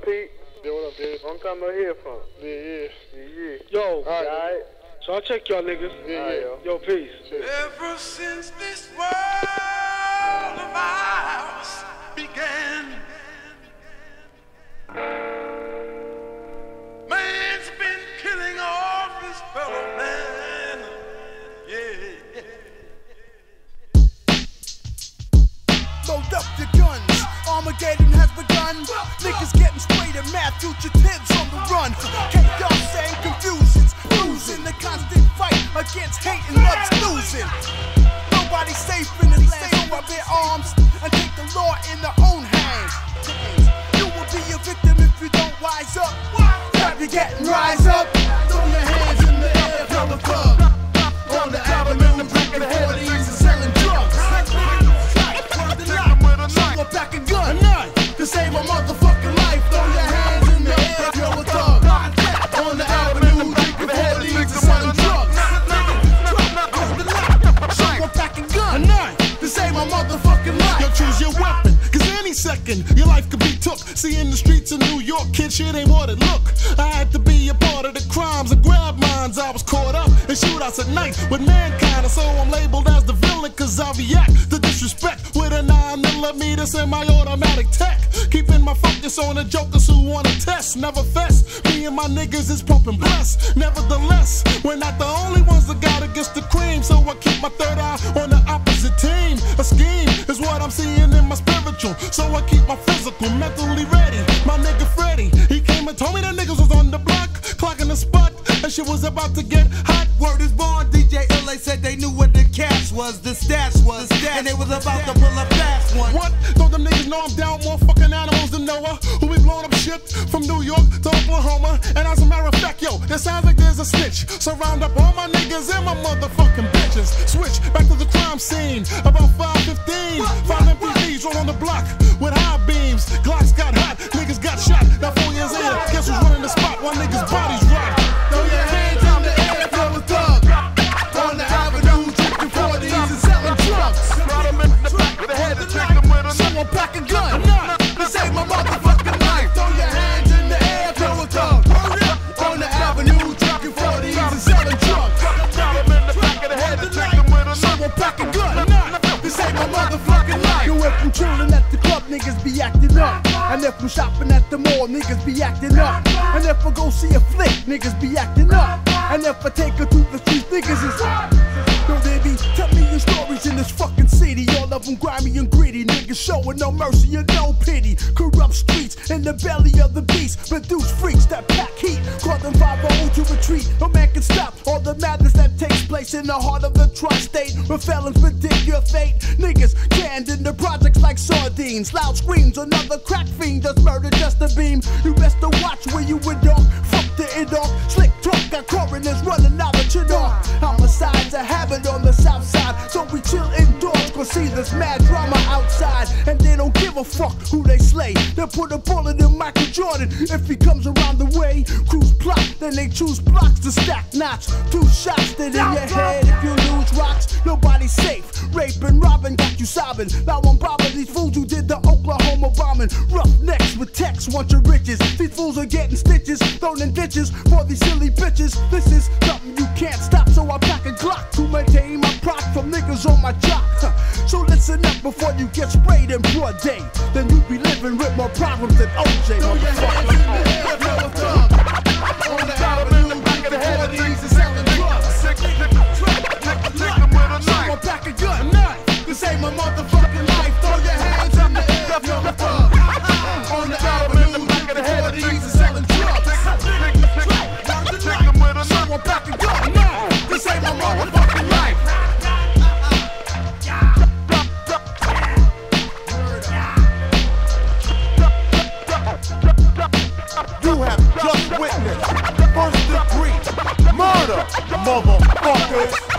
Pete? Yeah, what up, dude? Long time no hear from. Yeah. Yo, Alright. so I check y'all niggas. Yeah. Yo, peace. Ever since this world of ours began, man's been killing off his fellow man. Yeah. Load up your guns, Armageddon has begun. Niggas getting sprayed and mad fugitives on the run. Chaos and confusions, losing the constant fight against hate and love's losing. Nobody's safe in this land, so I bear arms and take the law in their own hands. You will be a victim if you don't wise up. Grab your get and rise up. Throw your hands in the air, from the club. On the avenue, drinking 40s and selling drugs. So we're back a gun to save a motherfucking life. Throw your hands in the air if you're a thug. On the avenue, drinking 40s and selling drugs. So we're back a gun to save my motherfucking life. Yo, choose your weapon, cause any second your life could be took. See, in the streets of New York, kid, shit ain't what it look. I had to be a part of the crimes and grab mines. I was caught up in shootouts at night with mankind, and so I'm labeled as the villain, cause I react to disrespect with a 9mm semi-automatic tech. Keeping my focus on the jokers who wanna test, never fess. Me and my niggas is pumping bless. Nevertheless, we're not the only ones that got against the cream, so I keep my third eye on the opposite team. A scheme is what I'm seeing in my spiritual, so I keep my physical mentally ready. My nigga Freddy, he came and told me that niggas was on the block, clocking the spot, and shit was about to get hot. Word is born, DJ LA said they knew what the cash was, the stash was, and they was about to pull a fast one. What? Don't them niggas know I'm down more fucking animals than Noah? Who be blowing up shit from New York to Oklahoma? And as a matter of fact, yo, it sounds like there's a snitch. So round up all my niggas and my motherfucking bitches. Switch back to the crime scene. About 5:15, 5 MPVs roll on the block with high beams. Glocks got hot, niggas got shot. Now 4 years later, guess who's running the spot while niggas' bodies rock? Throw your hands in the air if you're a thug. On the avenue, drinking 40s and selling drugs. So I'm back a gun to save my motherfucking life. Throw your hands in the air if you're a thug. On the avenue, drinking 40s and selling drugs. So I'm back a gun to save my motherfucking life. Yo, if I'm chillin' at the club, niggas be acting up. And if I'm shopping at the mall, niggas be acting up. And if I go see a flick, niggas be acting up. And if I take her through the streets, niggas is yo, they be telling me your stories in this fucking city. All of them grimy and gritty. Niggas showing no mercy and no pity. Corrupt streets in the belly of the beast. Produce freaks that pack heat. Call them 5-0 to retreat. No man can stop all the madness that takes place in the heart of the tri-state. Where felons predict your fate. Niggas canned in the projects like sardines. Loud screams, another crack fiend does murder just a beam. You best to watch where you would dog. Fuck the it-off. Slick talk got coroners running out of chin off. Homicides a habit on the south side, so we chill indoors, cause see this mad drama outside. And they don't give a fuck who they slay. They'll put a bullet in Michael Jordan if he comes around the way. Crews plot, then they choose blocks to stack knots. 2 shots that in your head if you lose rocks. Nobody's safe. Rape and robbing got you sobbing. Now I'm bobbing these fools who did the Oklahoma bombing. Rough necks with texts want your riches. These fools are getting stitches, thrown in ditches for these silly bitches. This is something you can't stop, so I pack a Glock to maintain my prop from niggas on my jock. So listen up before you get sprayed in broad day. Then you be living with more problems than OJ. Throw your hands in the air if you're a thug. On the avenue, drinking 40s and selling drugs. So I'm pack a gun to save my motherfucking life. Throw your hands in the air if you're a thug. On the avenue, drinking 40s and selling drugs. So I'm pack a gun to save my motherfucking life. You have just witnessed first degree murder, motherfuckers.